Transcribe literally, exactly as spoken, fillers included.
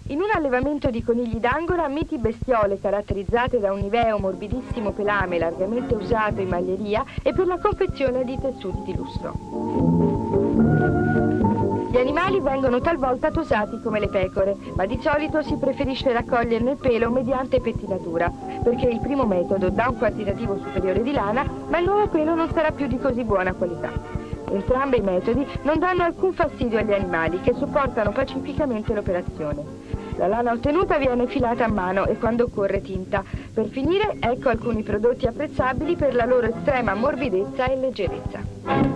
In un allevamento di conigli d'Angora, miti bestiole caratterizzate da un niveo morbidissimo pelame largamente usato in maglieria e per la confezione di tessuti di lustro. Gli animali vengono talvolta tosati come le pecore, ma di solito si preferisce raccoglierne il pelo mediante pettinatura, perché il primo metodo dà un quantitativo superiore di lana, ma il nuovo pelo non sarà più di così buona qualità. Entrambi i metodi non danno alcun fastidio agli animali, che sopportano pacificamente l'operazione. La lana ottenuta viene filata a mano e quando occorre tinta. Per finire, ecco alcuni prodotti apprezzabili per la loro estrema morbidezza e leggerezza.